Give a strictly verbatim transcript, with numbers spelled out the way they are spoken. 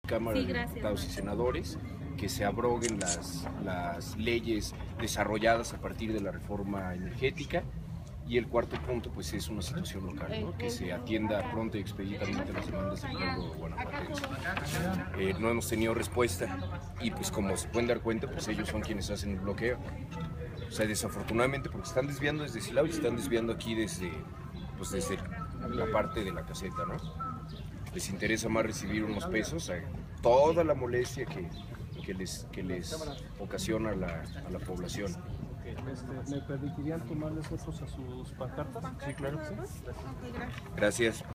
Cámara Sí, de gracias, Diputados y Marta. Senadores, que se abroguen las, las leyes desarrolladas a partir de la reforma energética. Y el cuarto punto, pues, es una situación local, ¿no? Que se atienda pronto y expeditamente las demandas del pueblo guanajuatense. Eh, no hemos tenido respuesta y, pues, como se pueden dar cuenta, pues ellos son quienes hacen el bloqueo. O sea, desafortunadamente, porque están desviando desde Silao y están desviando aquí desde, pues, desde la parte de la caseta, ¿no? Les interesa más recibir unos pesos a toda la molestia que, que, les, que les ocasiona a la, a la población. Este, ¿Me permitirían tomarles fotos a sus pancartas? Sí, claro. Ok, gracias. Gracias.